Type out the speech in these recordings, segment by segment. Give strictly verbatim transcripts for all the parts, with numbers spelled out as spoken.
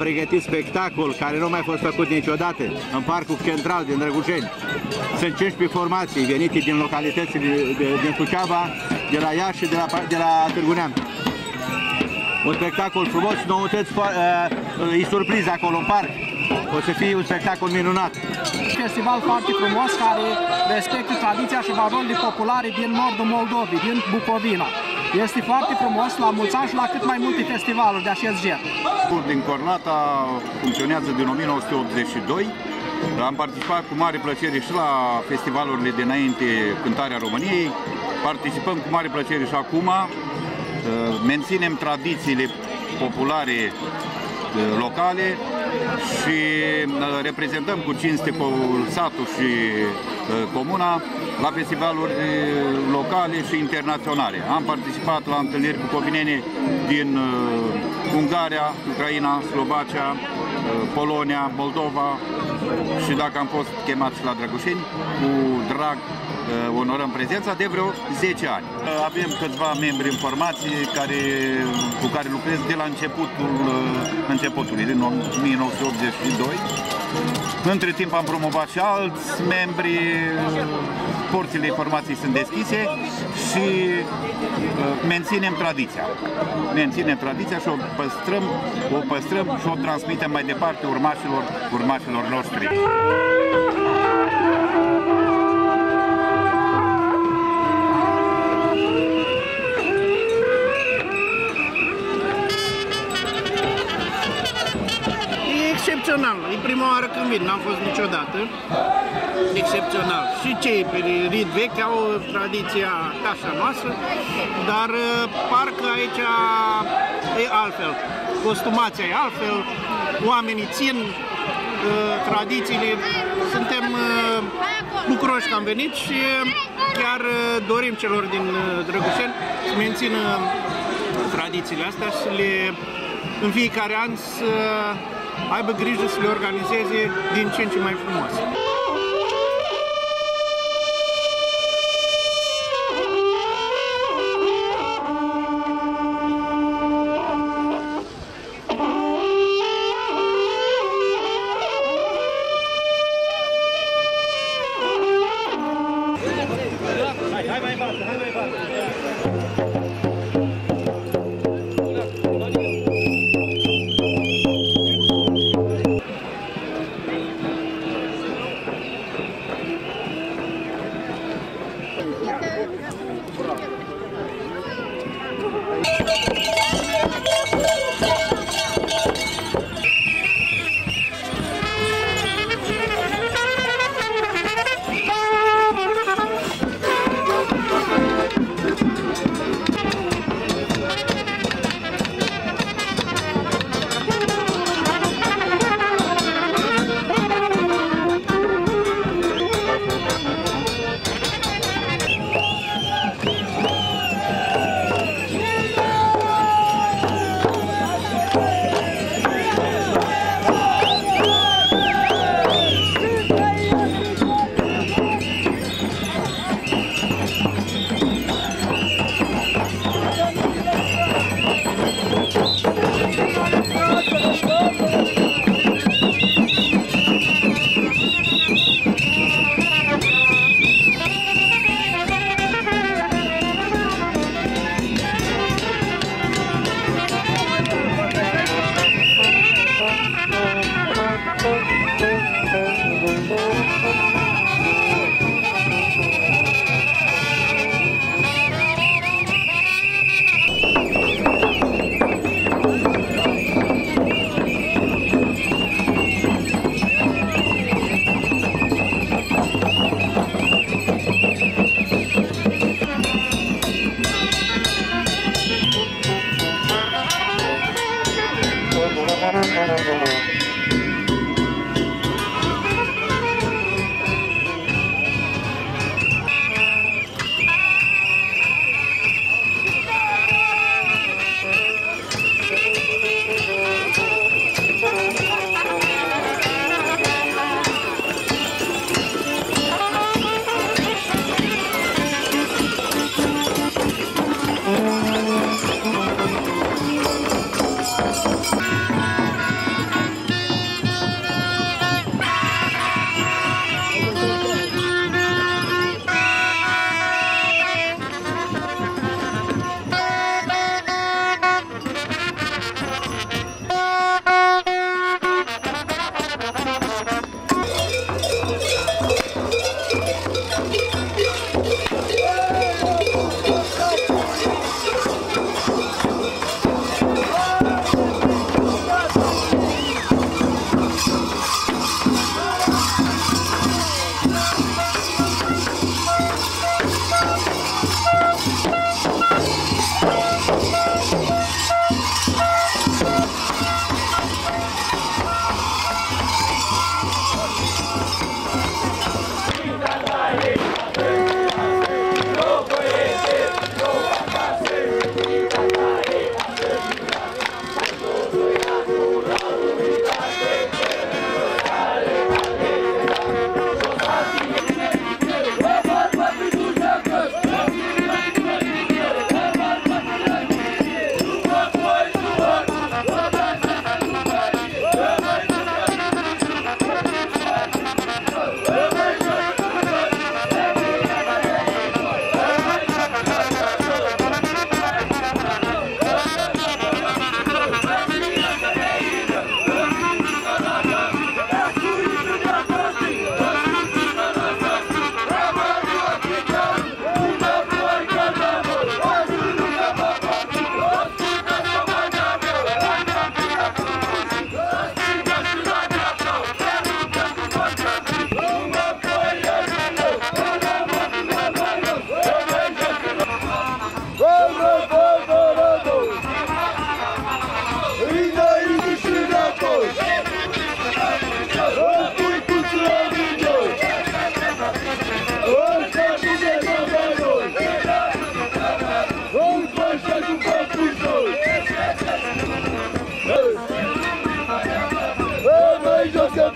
Pregătit spectacol care nu a mai fost făcut niciodată în Parcul Central din Draguseni. Sunt cincisprezece formații venite din localitățile din Suceava, de la Iași și de la, de la Târgu Neamț. Un spectacol frumos, noutăți, uh, e surpriză acolo în parc. O să fie un spectacol minunat. Festival foarte frumos care respectă tradiția și valorile populare din nordul Moldovei, din Bucovina. Este foarte frumos, la mulți ani și la cât mai multe festivaluri de acest gen. Din Cornata funcționează din o mie nouă sute optzeci și doi. Am participat cu mare plăcere și la festivalurile dinainte Cântarea României. Participăm cu mare plăcere și acum. Menținem tradițiile populare locale și reprezentăm cu cinste satul și comuna la festivaluri locale și internaționale. Am participat la întâlniri bucovinene din Ungaria, Ucraina, Slovacia, Polonia, Moldova și dacă am fost chemat și la Draguseni, cu drag onorăm prezența de vreo zece ani. Avem câțiva membri în formație care, cu care lucrez de la începutul începutului, din o mie nouă sute optzeci și doi. Între timp am promovat și alți membri, porțile informației sunt deschise și menținem tradiția. Menținem tradiția și o păstrăm, o păstrăm și o transmitem mai departe urmașilor, urmașilor noștri. Excepțional. E prima oară când vin, n-am fost niciodată. Excepțional. Și cei pe rit vechi au tradiția așa noastră, dar parcă aici e altfel. Costumația e altfel, oamenii țin tradițiile. Suntem bucuroși că am venit și chiar dorim celor din Draguseni să mențină tradițiile astea și să le, în fiecare an să aibă grijă să le organizeze din ce în ce mai frumos.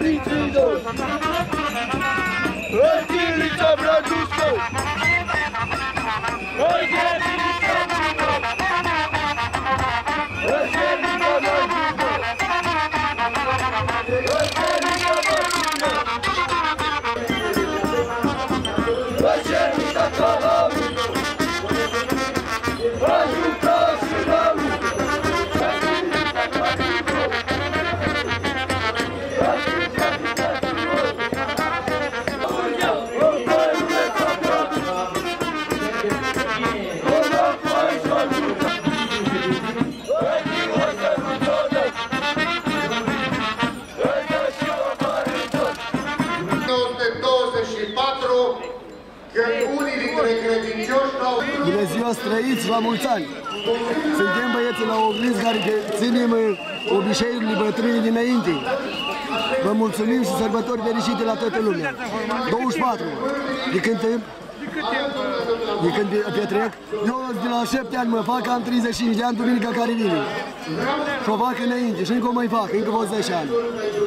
obiceiuri. Răzilița Draguseni! Răzilița Bună ziua, străiți, la mulți ani! Suntem băieții la oglinzi care ținem obiceiurile bătrânii dinainte. Vă mulțumim și sărbători fericite la toată lumea. douăzeci și patru. De când timp? De când petrec? Eu de la șapte ani mă fac, am treizeci și cinci de ani, duminica care vine. Și o fac înainte și încă o mai fac, încă vreo zece ani.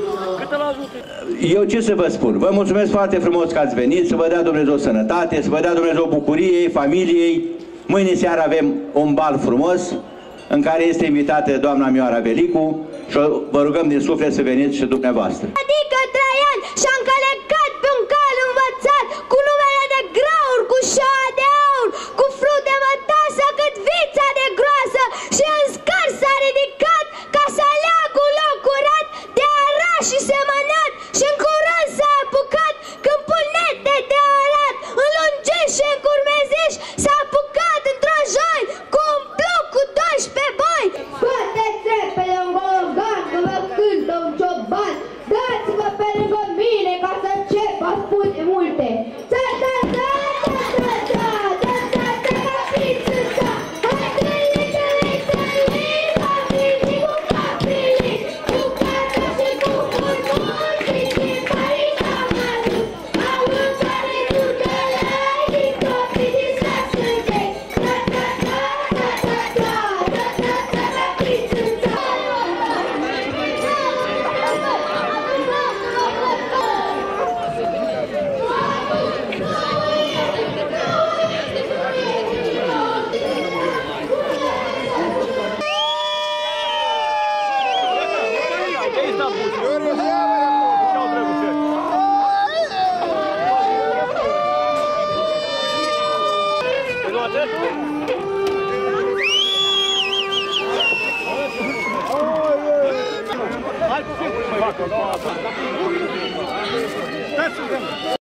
Eu ce să vă spun? Vă mulțumesc foarte frumos că ați venit, să vă dea Dumnezeu sănătate, să vă dea Dumnezeu bucuriei, familiei. Mâine seară avem un bal frumos în care este invitată doamna Mioara Velicu și vă rugăm din suflet să veniți și dumneavoastră. Adică Traian și-a încălecat pe un cal învățat cu numele de graur, cu șoa de aur, cu frunte mătasă cât vița de groasă și în scar s-a ridicat ca să aleagă un loc curat de arat și semănat și în curând s-a apucat câmpul nete de arat, înlungești și încurmeziși s-a apucat într-o joi cu un bloc cu doisprezece boi. Scoateți repede un gologan că vă cântă un cioban, dați-vă pe lângă mine ca să încep a spune multe. Ța, ța, ța, ța, ța, ța, ța, ța, ța, ca fiți în ța. Hai tăli, tăli, tăli, papili cu papili, cu cată și cu furmuri și din Paris am adus. Au în care turcălai din copii din sasântei. Ța, ța, ța, ța, ța, ța, ța, ța, ța, ca fiți în ța. Hai cu